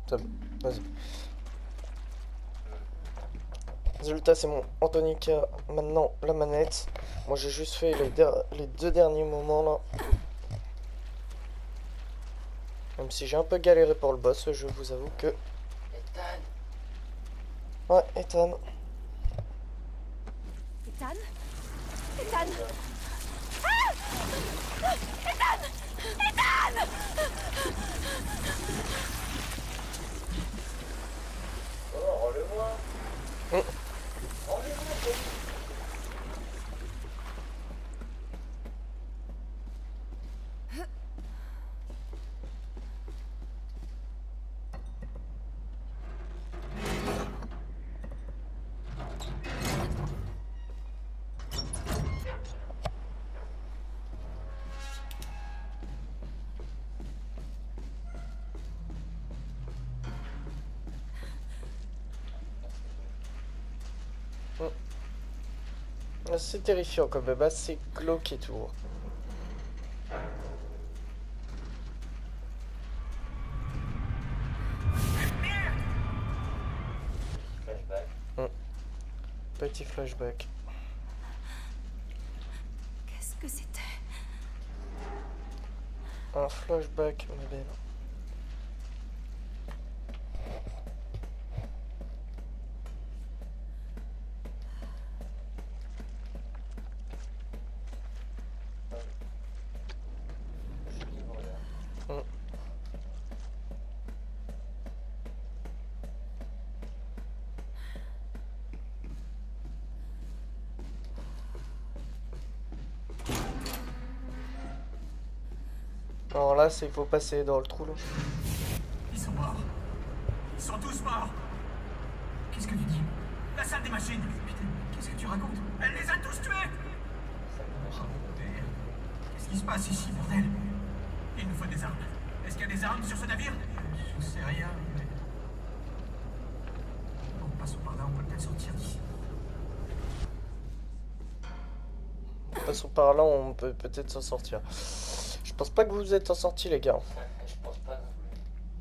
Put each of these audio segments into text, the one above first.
Vas-y. Résultat, c'est mon Anthony qui a maintenant la manette. Moi, j'ai juste fait les 2 derniers moments là. Même si j'ai un peu galéré pour le boss, je vous avoue que... Ethan. Ouais, Ethan. Ethan? Ethan? Ah! Ethan! Ethan! Oh, rends-le-moi. Mm. Rends-le-moi. C'est terrifiant quand même, c'est glauque et tout. Flashback. Petit flashback. Qu'est-ce que c'était? Un flashback, ma belle. Alors là, c'est il faut passer dans le trou là. Ils sont morts. Ils sont tous morts. Qu'est-ce que tu dis? La salle des machines. Putain, qu'est-ce que tu racontes? Elle les a tous tués. Oh, merde. Qu'est-ce qui se passe ici, bordel? Il nous faut des armes. Est-ce qu'il y a des armes sur ce navire? Je sais rien, mais... Bon, passons par là, on peut peut-être sortir d'ici. Passons par là, on peut peut-être s'en sortir. Je pense pas que vous êtes en sortis, les gars. Je pense pas non plus.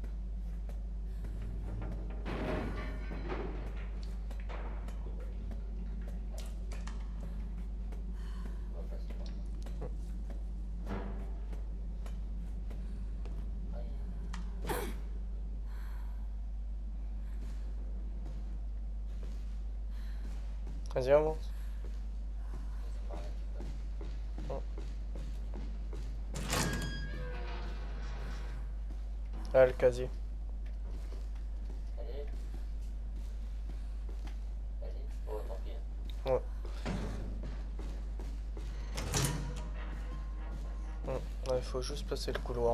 On va passer par là. Vas-y, avance. Ah, le casier. Allez. Allez. Oh, tant pis. Ouais. Ouais, il faut juste passer le couloir.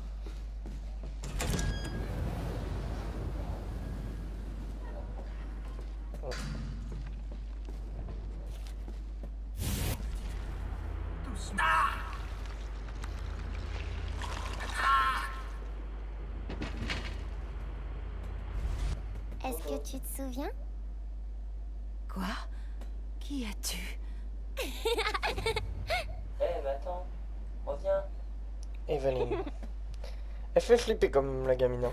Tous. Est-ce que tu te souviens? Quoi? Qui as-tu? Mais attends. Reviens. Evelyn. Elle fait flipper comme la gamine. Hein.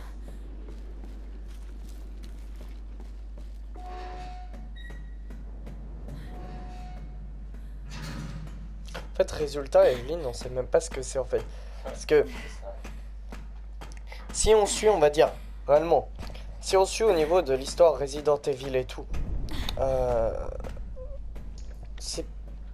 En fait, résultat, Evelyn, on sait même pas ce que c'est en fait. Parce que si on suit, on va dire, réellement, si on suit au niveau de l'histoire Resident Evil et tout, c'est...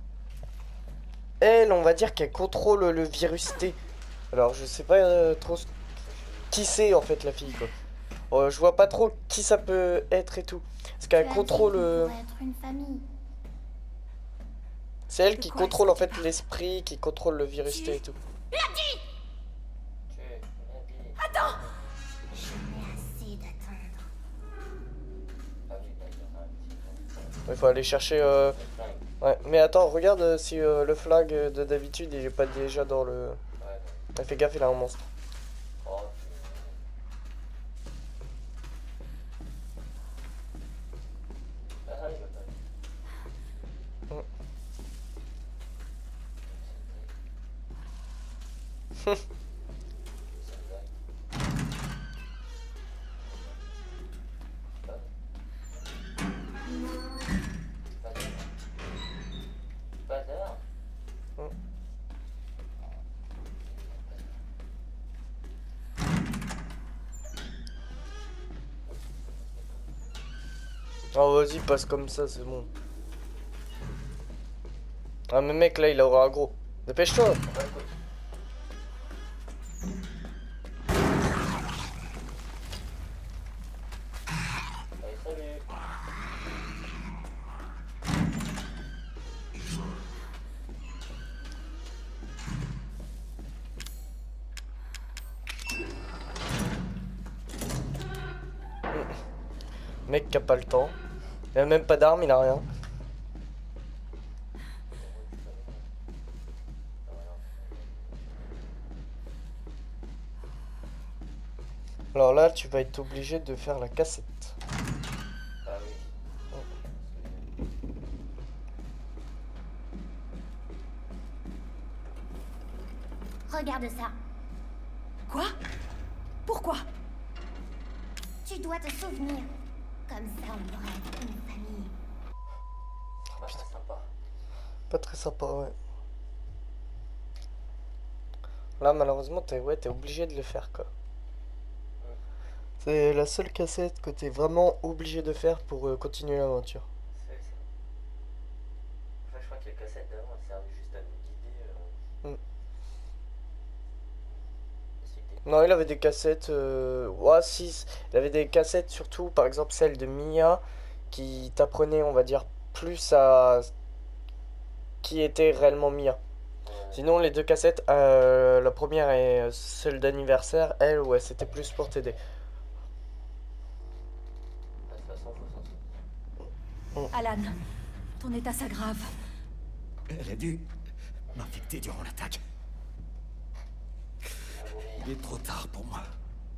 Elle, on va dire qu'elle contrôle le virus T. Alors, je sais pas trop qui c'est en fait la fille, quoi. Je vois pas trop qui ça peut être et tout. Parce qu'elle contrôle... Être une famille. C'est elle De qui quoi contrôle en est-ce que fait tu l'esprit, qui contrôle le virus T et tout. Tu es une Attends! Jamais assez d'attendre. Ah oui, là, il y aura un petit... Il faut aller chercher... Ouais, mais attends, regarde si le flag de d'habitude il est pas déjà dans le... Ouais. Fais gaffe, il a un monstre. Oh, ah, il va pas. Oh, vas-y, passe comme ça, c'est bon. Ah, mais mec, là, il aura un gros. Dépêche-toi. Bah, écoute. Allez, salut. Mec qui a pas le temps. Il a même pas d'arme, il a rien. Alors là, tu vas être obligé de faire la cassette. Ah oui. Regarde ça. Quoi? Pourquoi? Tu dois te souvenir. Comme ça, on pourrait être une famille. Bah, c'est sympa. Pas très sympa, ouais. Là, malheureusement, t'es obligé de le faire, quoi. C'est la seule cassette que t'es vraiment obligé de faire pour continuer l'aventure. C'est ça. Enfin, je crois que les cassettes d'avant, elles servaient juste à nous guider. C'était- Non, il avait des cassettes. Ouais, si. Il avait des cassettes, surtout, par exemple, celle de Mia, qui t'apprenait, on va dire, plus à qui était réellement Mia. Ouais. Sinon, les deux cassettes, la première est celle d'anniversaire, elle, ouais, c'était plus pour t'aider. Bah, de toute façon, faut s'en sortir. Alan, ton état s'aggrave. Elle a dû m'infecter durant l'attaque. Il est trop tard pour moi.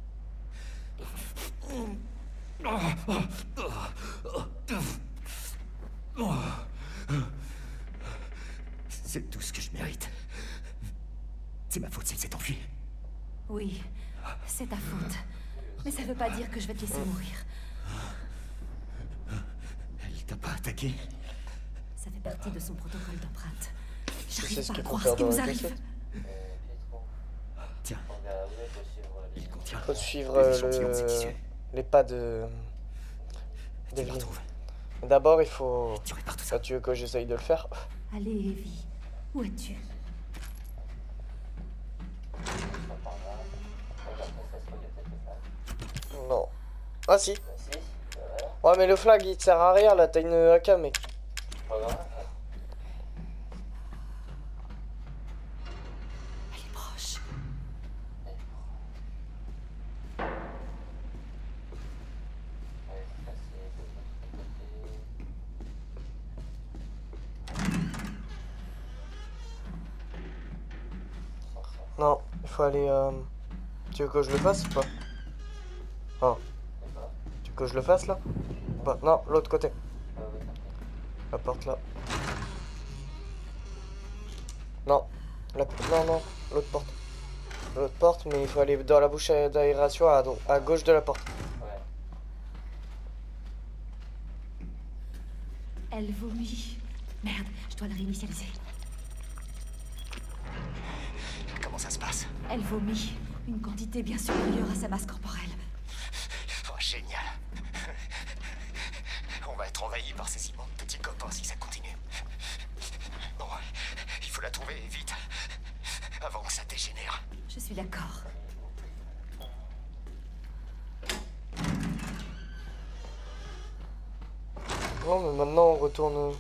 C'est tout ce que je mérite. C'est ma faute s'il s'est enfui. Oui, c'est ta faute. Mais ça veut pas dire que je vais te laisser mourir. Elle t'a pas attaqué? Ça fait partie de son protocole d'empreinte. C'est J'arrive ce pas à qu'il faut croire faire ce qui dans nous la arrive. cassette. Pietro. Tiens, On va avouer, faut suivre les... il contient Faut suivre des échantillons de ces tissus. les pas de Tu le Devine. retrouves. D'abord, il faut. Tu répares tout ça. Ah, tu veux que j'essaye de le faire? Allez, Evie. Où es-tu? On part là. Regarde, ça se trouve, il y a peut-être le flag. Non. Ah si. Bah, si. Voilà. Ouais, mais le flag, il te sert à rien, là, t'as une AK, mec. Pas grave. Elle est proche. Ouais, ça, c'est de l'autre côté. Sans ça. Non, il faut aller. Tu veux que je le fasse ou pas? Ah, D'accord. tu veux que je le fasse là? Bah, non, l'autre côté. Ah oui, t'inquiète. La porte là. Non. Non, non, l'autre porte. L'autre porte, mais il faut aller dans la bouche d'aération à gauche de la porte. Ouais. Elle vomit. Merde, je dois la réinitialiser. Comment ça se passe? Elle vomit. Une quantité bien supérieure à sa masse corporelle. Oh, génial. On va être envahi par ces immenses petits copains si ça continue. Bon, il faut la trouver vite, avant que ça dégénère. Je suis d'accord. Non, mais maintenant on retourne.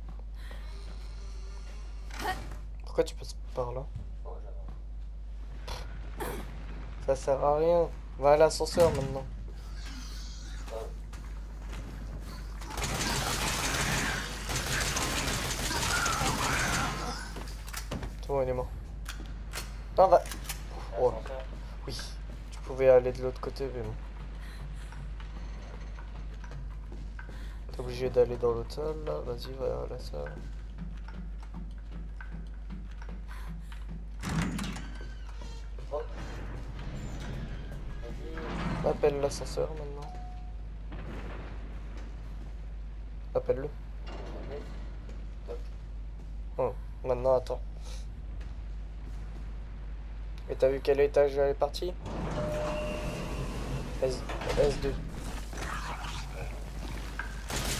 Pourquoi tu passes par là? Oh, j'avance. Ça sert à rien. Va à l'ascenseur maintenant. C'est bon, il est mort. Non, va. Oh, L'ascenseur. oui. Tu pouvais aller de l'autre côté, mais bon. T'es obligé d'aller dans l'autre salle là. Vas-y, va à la salle. Oh. Vas-y. Appelle l'ascenseur maintenant. Appelle-le. Oh, maintenant attends. Et t'as vu quel étage elle est partie? S2.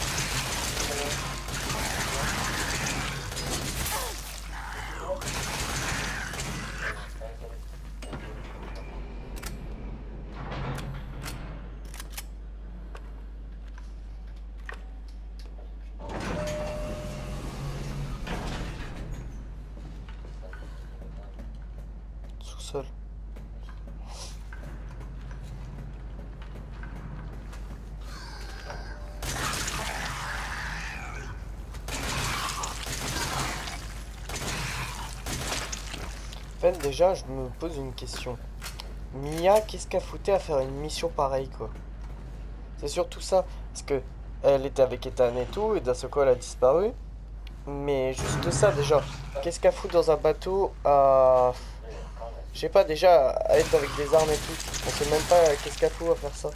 fait, déjà, je me pose une question. Mia, qu'est-ce qu'elle foutait à faire une mission pareille, quoi? C'est surtout ça. Parce que elle était avec Ethan et tout, et d'un seul coup, elle a disparu. Mais juste ça, déjà. Qu'est-ce qu'elle fout dans un bateau à... Je sais pas, déjà, à être avec des armes et tout. On sait même pas qu'est-ce qu'elle fout à faire ça.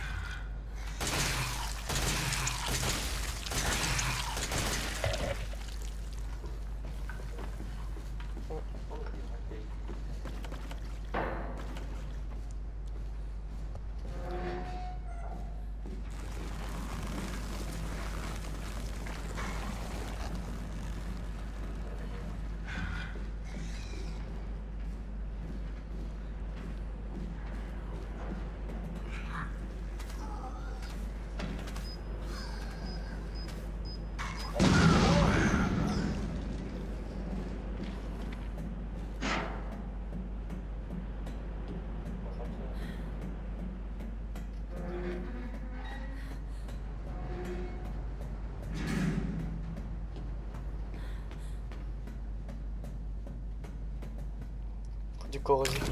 Du corrosif.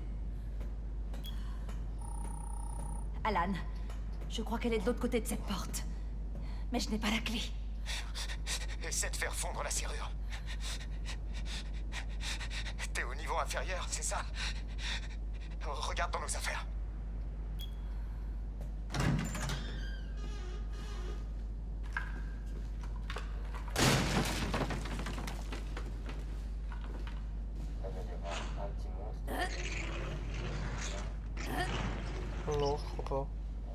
Alan, je crois qu'elle est de l'autre côté de cette porte. Mais je n'ai pas la clé. Essaie de faire fondre la serrure. T'es au niveau inférieur, c'est ça? Regarde dans nos affaires. Non, je crois pas.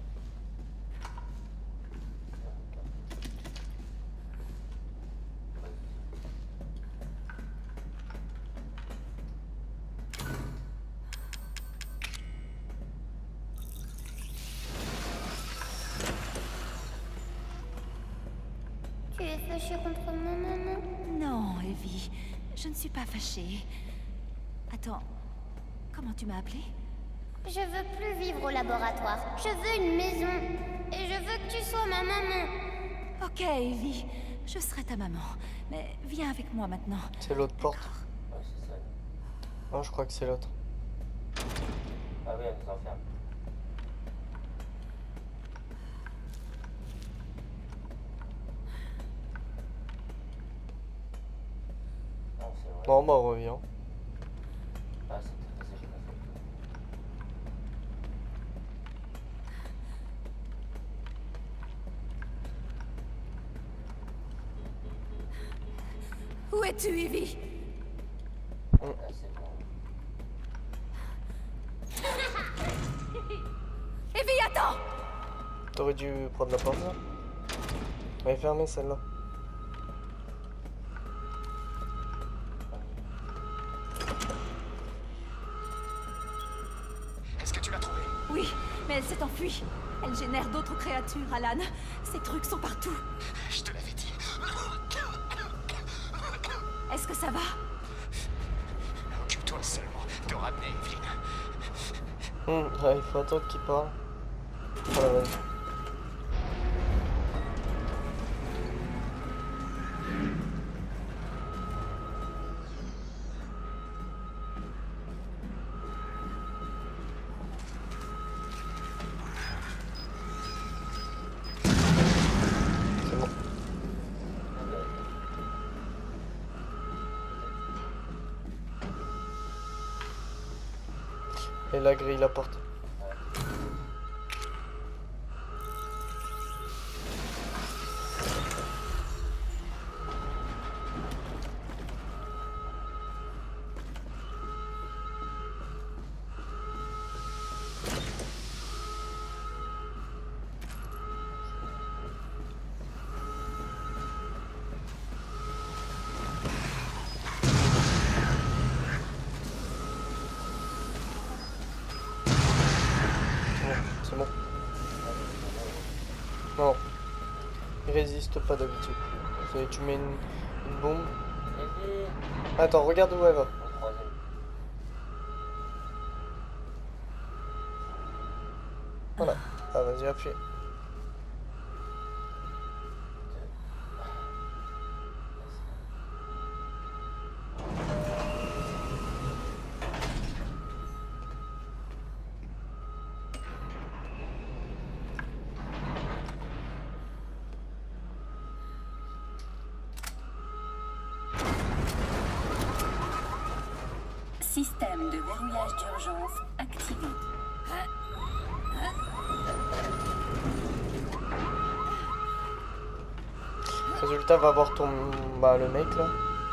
Tu es fâchée contre ma maman? Non, Evie, je ne suis pas fâchée. Attends, comment tu m'as appelée? Je veux plus vivre au laboratoire. Je veux une maison. Et je veux que tu sois ma maman. Ok, Evie, je serai ta maman. Mais viens avec moi maintenant. C'est l'autre porte. Ouais, c'est ça. Non, je crois que c'est l'autre. Ah oui, elle nous enferme. Non, c'est vrai. Non, bah reviens. Ah, c'est j'ai pas fait. Où es-tu, Evie? Ah, c'est bon. Evie, attends! T'aurais dû prendre la porte là. Elle est fermée celle-là. Est-ce que tu l'as trouvé? Oui, mais elle s'est enfuie. Elle génère d'autres créatures, Alan. Ces trucs sont partout. Je te l'avais dit. Est-ce que ça va? Occupe-toi seulement de ramener Evelyn. Ouais, il faut attendre qu'il parle. Voilà, vas-y. C'est bon. Et là, grille la porte. C'est bon. Non. Il résiste pas d'habitude. Tu mets une bombe. Evie, Attends, regarde où elle va. au troisième. Voilà. Ah, vas-y, appuie. Système de verrouillage d'urgence activé. Résultat, va voir ton... Bah, le mec, là.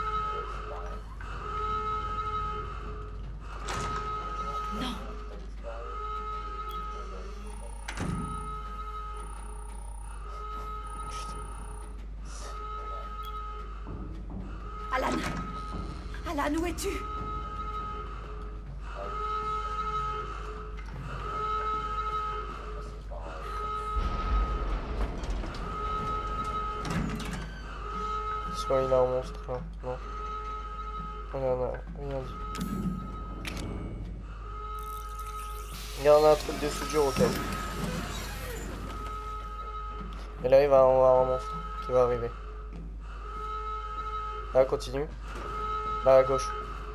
Alan! Alan, où es-tu? Soit il a un monstre, là. Non. On en a rien dit. Il y en a un truc de soudure au cas où. Et là, on va avoir un monstre qui va arriver. Là, continue. Là, à gauche.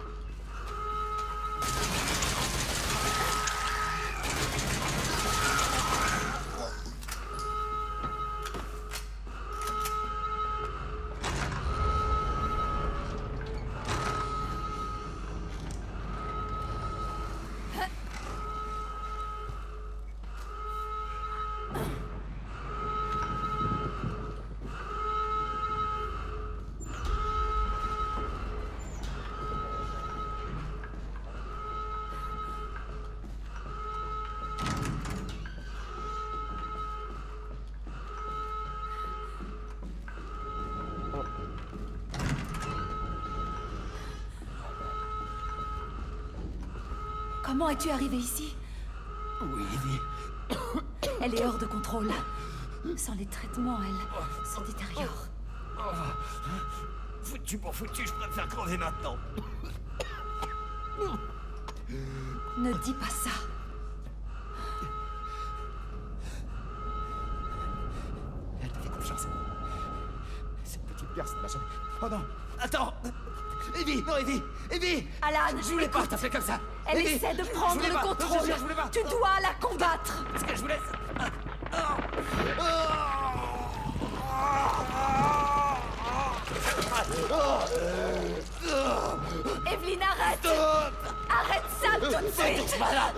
Comment es-tu arrivé ici? Oui, Evie. Elle est hors de contrôle. Sans les traitements, elle se détériore. Foutu pour foutu, je préfère crever maintenant. Ne dis pas ça. Elle te fait confiance. Cette petite pierre, ça ne m'a jamais... Oh non. Attends. Evie, non, Evie. Evie. Alan, Je voulais pas, t'as fait comme ça. Elle Evie, essaie de je prendre voulais le pas. contrôle. Non, je voulais pas. Tu dois la combattre. Ce que je voulais... Evelyn, arrête. Arrête ça tout de suite.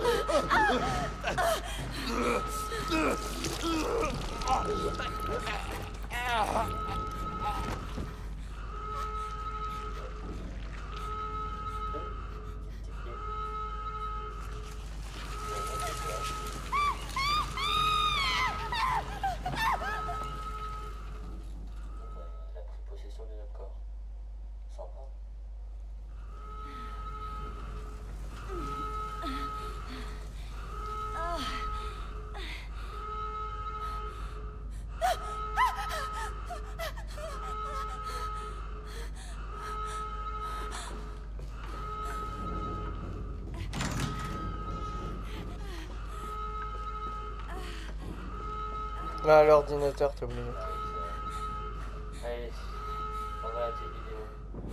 Elle a pris possession de notre corps. Sympa. Là, l'ordinateur, t'as oublié. Allez, on va à tes vidéos.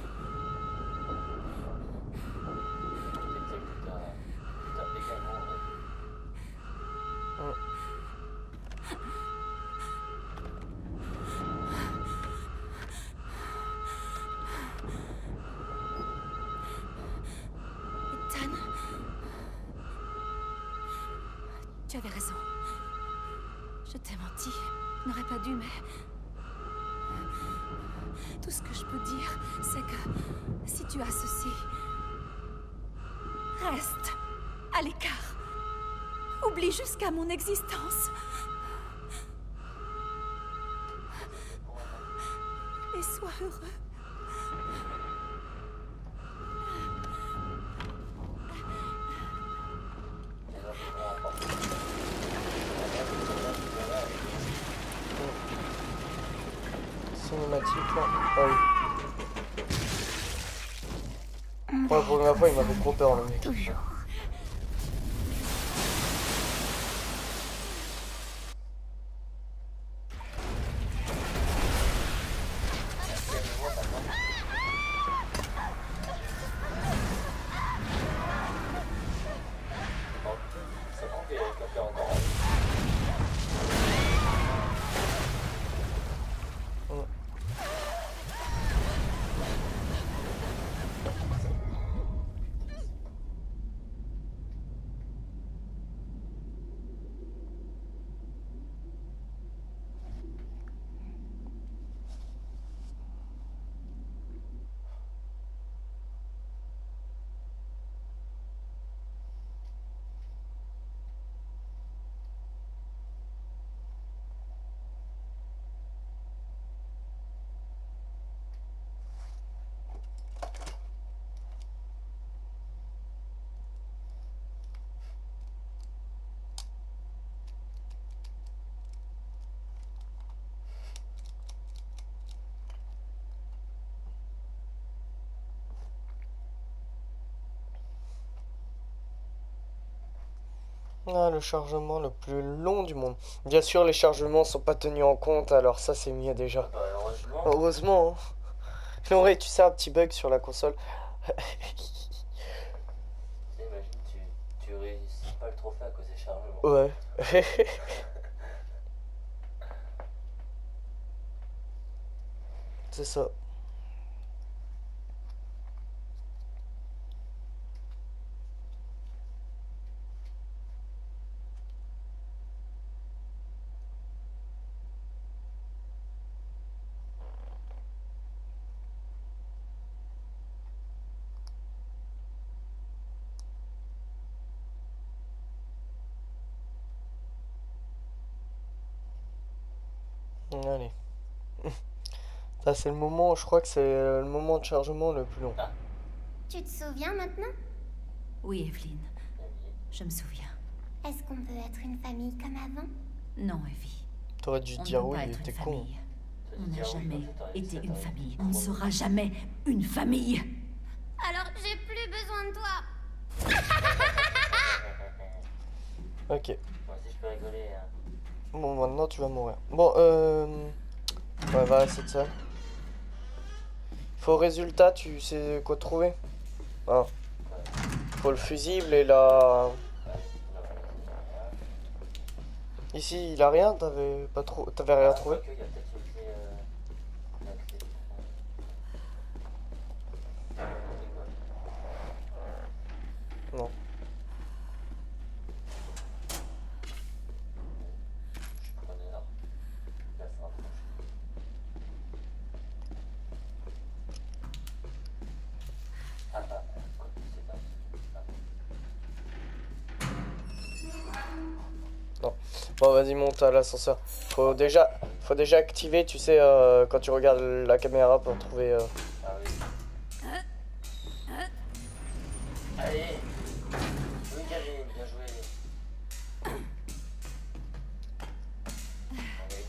T'as également... Ethan, tu avais raison. Je t'ai menti. Je n'aurais pas dû, mais... Tout ce que je peux dire, c'est que si tu as ceci, reste à l'écart. Oublie jusqu'à mon existence. Et sois heureux. Cinématique, là. Ah oui. Pour la première fois, il m'a fait trop peur, le mec. Toujours. C'est rampé avec le cœur encore. Ah, le chargement le plus long du monde. Bien sûr, les chargements sont pas tenus en compte, alors ça c'est mieux déjà. Bah, heureusement. Heureusement, hein. Sinon, tu sais, un petit bug sur la console. Tu sais, imagine, tu réussis pas le trophée à cause des chargements. Ouais. C'est ça. Allez. Ça, c'est le moment, je crois que c'est le moment de chargement le plus long. Tu te souviens maintenant? Oui, Evelyn. Je me souviens. Est-ce qu'on peut être une famille comme avant? Non, Evie. T'aurais dû On ne dire peut oui, pas il être était une con. famille. On n'a Dire oui, jamais comme ça, t'aurais- été ça une t'aurait famille. trop On ne bien. sera jamais une famille. Alors j'ai plus besoin de toi. Ok. Moi aussi, je peux rigoler. Hein. Bon, maintenant tu vas mourir. Bon, ouais, va c'est ça. Faut résultat, tu sais quoi trouver? Ah. Faut le fusible et la... Ici, il a rien, t'avais pas trop... T'avais rien trouvé? Il y a peut-être une clé. La clé. Non. Je prenais là. Là, ça rapproche. Quoi, c'est pas. Non. Bon, vas-y, monte à l'ascenseur. Faut déjà activer, tu sais, quand tu regardes la caméra pour trouver... Ah oui. Allez. Oui, Karine, bien joué. Allez.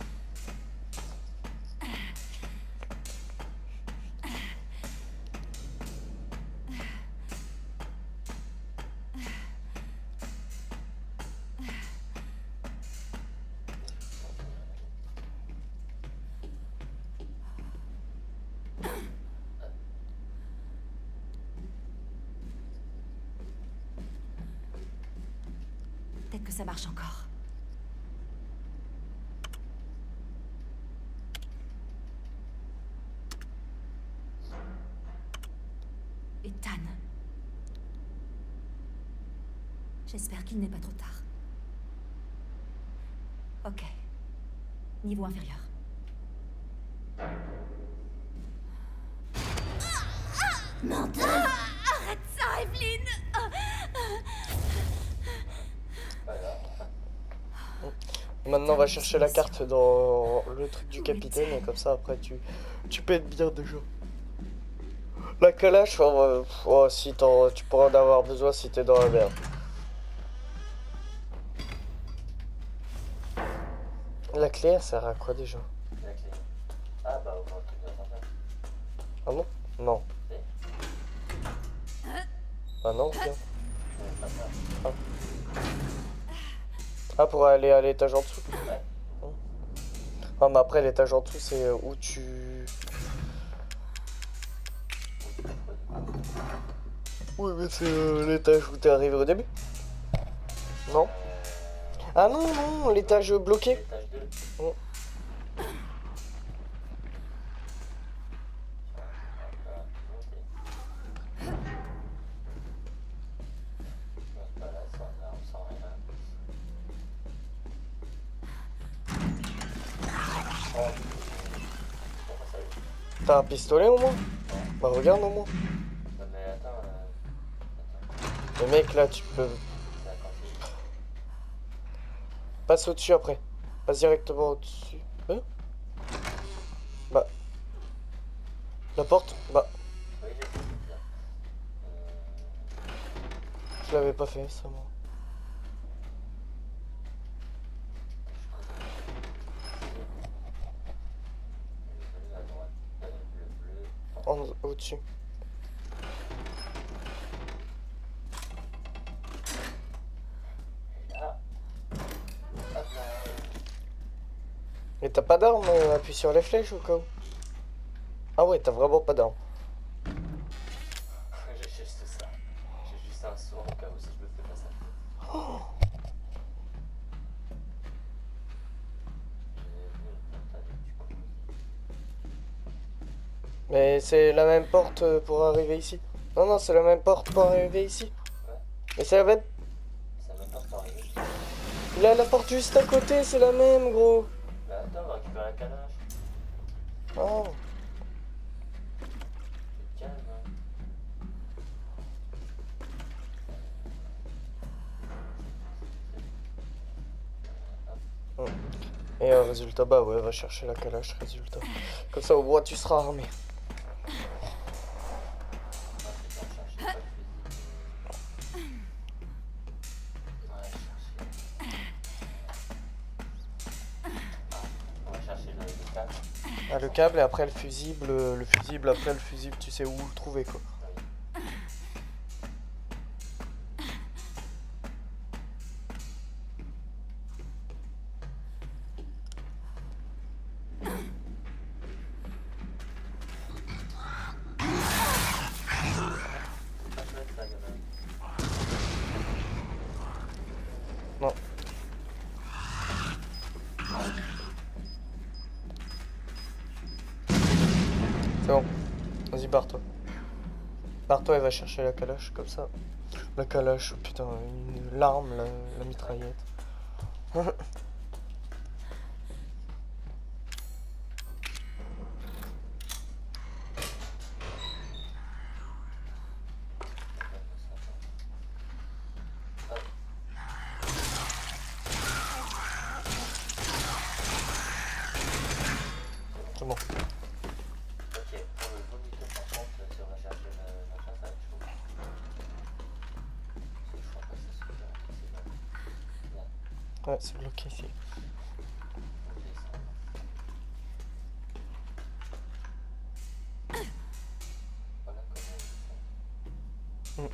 Peut-être que ça marche encore. Ethan. J'espère qu'il n'est pas trop tard. Ok. Niveau inférieur. Menteur! Arrête ça, Evelyn! Maintenant, on va chercher la carte dans le truc du capitaine et comme ça, après, tu peux être bien déjà. La calache, oh, si tu pourras en avoir besoin si t'es dans la merde. La clé, elle sert à quoi déjà? La clé. Ah bah, on va tout bien faire ça. Ah non? Non. Ah non, tiens. Ah. Ah, pour aller à l'étage en dessous? Ouais. Ah, mais après, l'étage en dessous, c'est où tu... Oui, mais c'est l'étage où t'es arrivé au début. Non? Ah non, non, l'étage bloqué. L'étage 2. Oh. T'as un pistolet au moins? Bah regarde au moins. Non mais attends, Le mec là, tu peux... Passe au-dessus après. Passe directement au-dessus. Hein? Bah. La porte? Bah. oui, j'ai fait ça. Je l'avais pas fait ça moi. Le bleu à droite, le bleu. Au-dessus. Et là, Mais t'as pas d'arme, appuie sur les flèches au cas où. Ah ouais, t'as vraiment pas d'arme. J'ai juste ça. J'ai juste un saut au cas où si je me fais pas ça. Oh. Mais c'est la même porte pour arriver ici. Non, non, c'est la même porte pour arriver ici. Ouais. Mais c'est la même... Ça m'a pas parlé. Là, la porte juste à côté, c'est la même, gros. Bah attends, on va récupérer la calache. Oh. T'es calme, hein. Et résultat, bah ouais, va chercher la calache, résultat. Comme ça, au moins, tu seras armé. Ah, le câble et après le fusible après le fusible, tu sais où le trouver quoi. Non. C'est bon. Vas-y, barre-toi. Barre-toi et va chercher la calache, comme ça. La calache, putain, l'arme, la mitraillette. C'est bon. Ok, pour le vomito par contre, tu vas chercher le machin, ça va être chaud. Je crois pas que ça se fait, c'est bon. Ouais, c'est bloqué ici. On descend. Voilà comment on descend.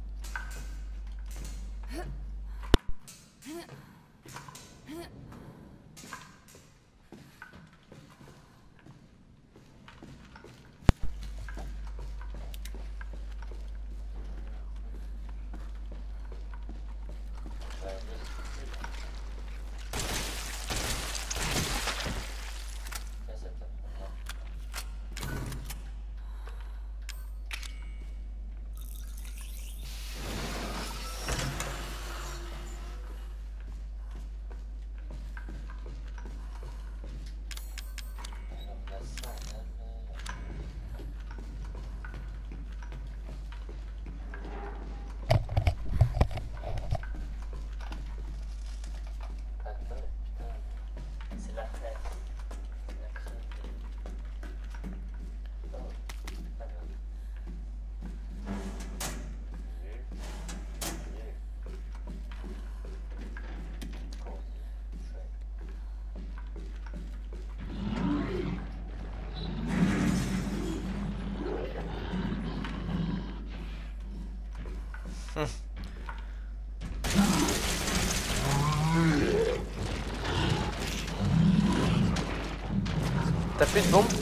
T'as plus de bombe?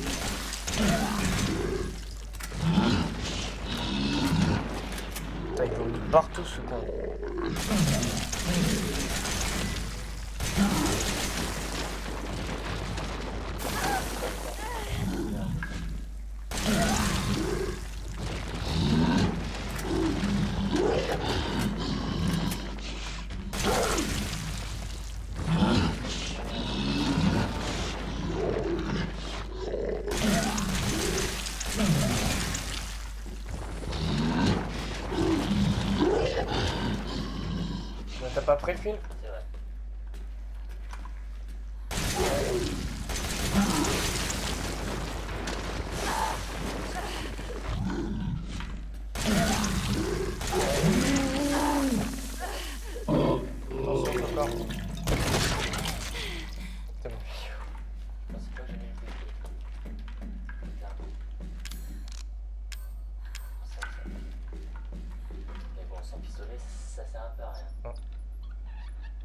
Putain, il vomit partout ce con. T'as pas pris le fil? C'est vrai. Attention, encore. C'est bon. Non, c'est pas que j'ai mis le feu. Regarde. Ça. Mais bon, sans pistolet, ça sert un peu à rien.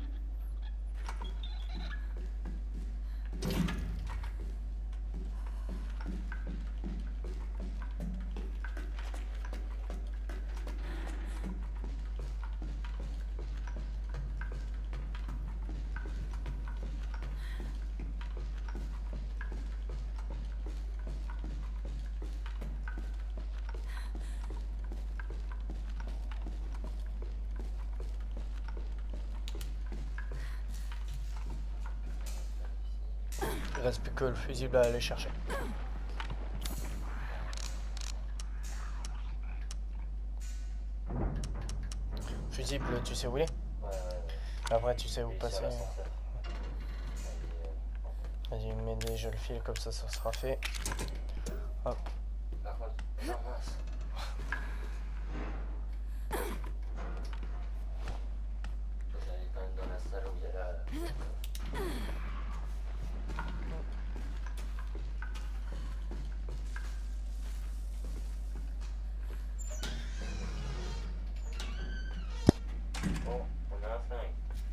reste plus que le fusible à aller chercher. Fusible, tu sais où il est? Après, tu sais où passer. Vas-y, mets déjà le fil, comme ça sera fait. Hop. Par contre, non, mince. J'allais quand même dans la salle où il y a la... Bon, on a un flingue.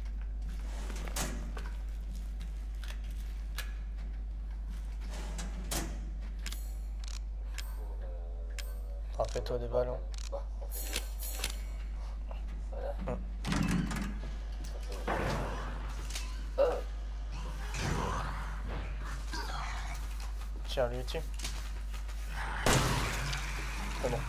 Fais-toi des ballons. Bah, on fait voilà. Tiens, lui dessus. C'est bon.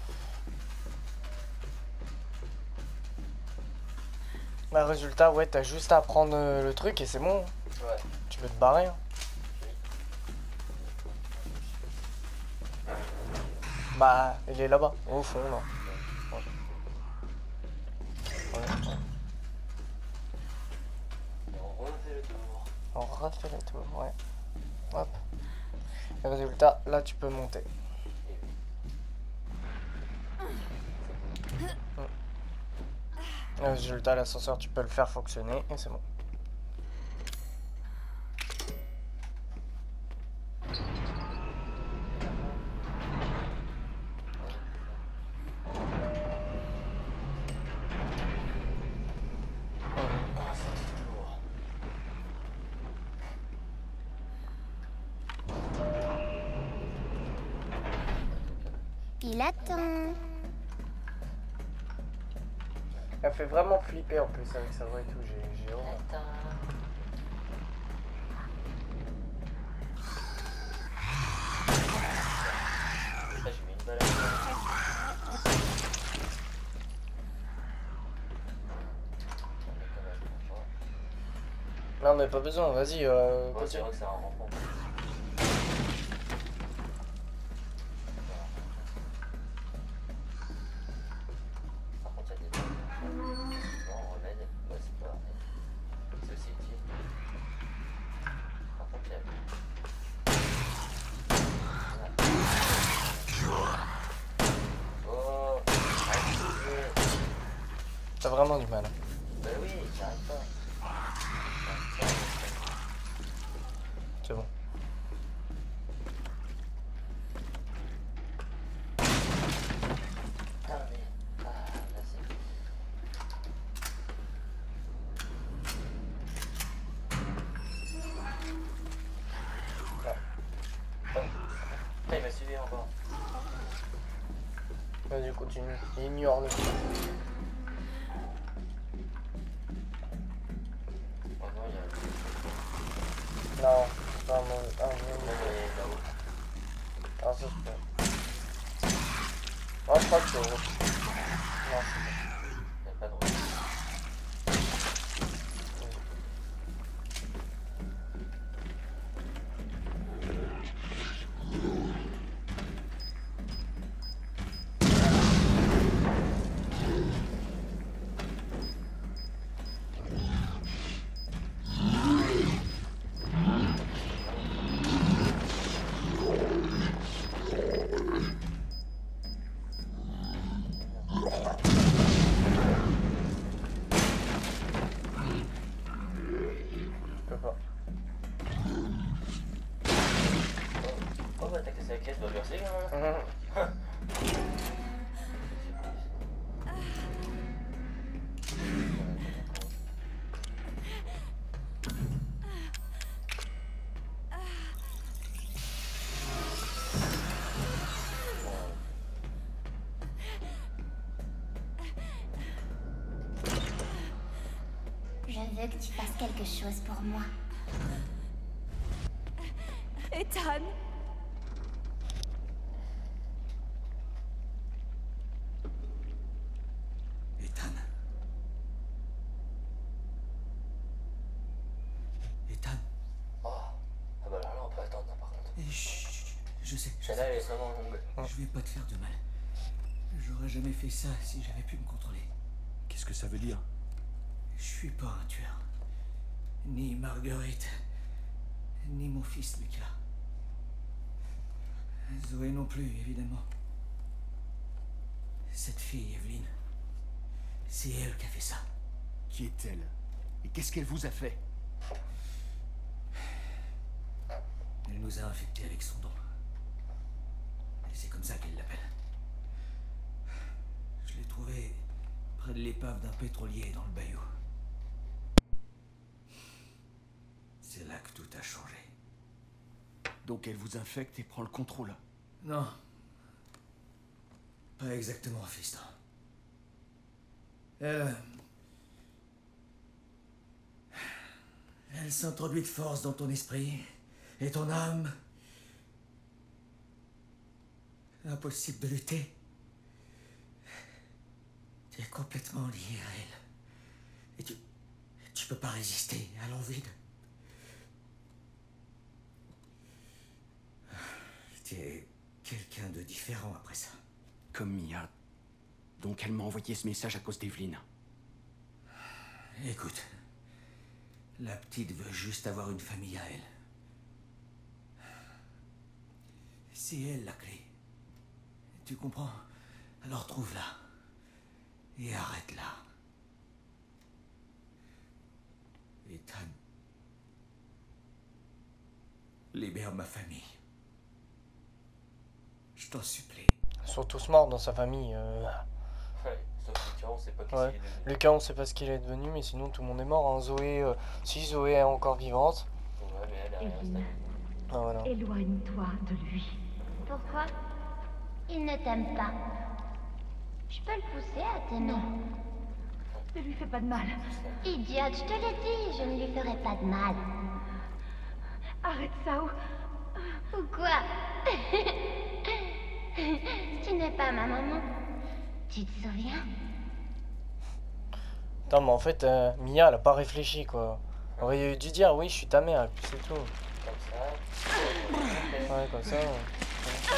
Bah, résultat, ouais, t'as juste à prendre le truc et c'est bon. Ouais. Tu peux te barrer. Hein. Bah, il est là-bas, au fond, là. Ouais. Et on refait le tour. On refait le tour, ouais. Hop. Et résultat, là, tu peux monter. Résultat, l'ascenseur, tu peux le faire fonctionner et c'est bon. Il attend. Elle fait vraiment flipper en plus avec sa voix et tout, j'ai horreur. Là, j'ai mis une balle Non mais pas besoin, vas-y. Bon, c'est vrai que c'est un rempart. Par contre, il y a des balles. Non, remède, ouais, c'est pas remède. Ceci dit. Par contre, il y a... Oh, arrête de jouer. T'as vraiment du mal. Bah oui, j'arrête pas. C'est bon. Ah, mais... Ah, là, c'est... Ah, il m'a suivi encore. Vas-y, continue. Ignore-le. Oh non, il y a... Non, c'est un Non, mais là-haut. Ah, ça se peut. Ah, je crois que c'est rouge. Non, Il n'y a pas de rouge. je peux pas. Oh, bah, t'as cassé la caisse, bah merci, hein. Je veux que tu fasses quelque chose pour moi. Ethan! Ethan. Ethan. Oh, ah bah Et chut, je sais. Celle-là, elle est vraiment longue. Je vais pas te faire de mal. J'aurais jamais fait ça si j'avais pu me contrôler. Qu'est-ce que ça veut dire? Je suis pas un tueur. Ni Marguerite, ni mon fils Lucas. Zoé non plus, évidemment. Cette fille, Evelyne, c'est elle qui a fait ça. Qui est-elle? Et qu'est-ce qu'elle vous a fait? Elle nous a infectés avec son don. Et c'est comme ça qu'elle l'appelle. Je l'ai trouvée près de l'épave d'un pétrolier dans le bayou. C'est là que tout a changé. Donc elle vous infecte et prend le contrôle. Non. Pas exactement, fiston. Elle s'introduit de force dans ton esprit et ton âme. Impossible de lutter. Tu es complètement lié à elle. Et tu peux pas résister à l'envie de... Tu es quelqu'un de différent après ça. Comme Mia. Donc elle m'a envoyé ce message à cause d'Evelyne. Écoute, la petite veut juste avoir une famille à elle. C'est elle la clé. Tu comprends? Alors trouve-la. Et arrête-la. Ethan. Libère ma famille. Je t'en supplie. Ils sont tous morts dans sa famille. Ouais, sauf Lucas, on sait pas qui Ouais. c'est. Lucas, on sait pas ce qu'il est devenu, mais sinon tout le monde est mort. Hein. Zoé, si Zoé est encore vivante. Ouais, mais elle a rien Evelyne, installé. Ah, voilà. éloigne-toi de lui. Pourquoi? Il ne t'aime pas. Je peux le pousser à t'aimer. Ne lui fais pas de mal. Idiote, je te l'ai dit, je ne lui ferai pas de mal. Arrête ça ou... Ou quoi? Tu n'es pas ma maman. Tu te souviens? Putain, mais en fait, Mia, elle a pas réfléchi, quoi. Elle aurait dû dire, oui, je suis ta mère, et puis c'est tout. Comme ça. Ouais, comme ça. Ouais.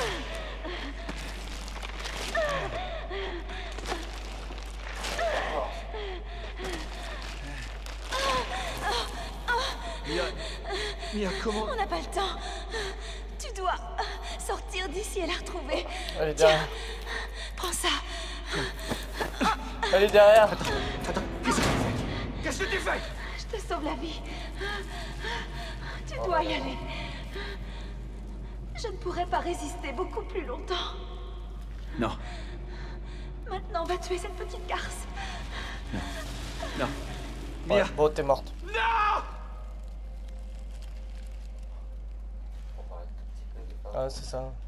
Mia, comment? On n'a pas le temps. Tu dois sortir d'ici et la retrouver. Elle est derrière. Prends ça. Elle est derrière. Attends, qu'est-ce que tu fais? Je te sauve la vie. Tu dois y aller. Je ne pourrai pas résister beaucoup plus longtemps. Non, Maintenant, on va tuer cette petite garce. non. Ouais, Mia! bon, t'es morte. On parle un tout petit peu de Ah, c'est ça.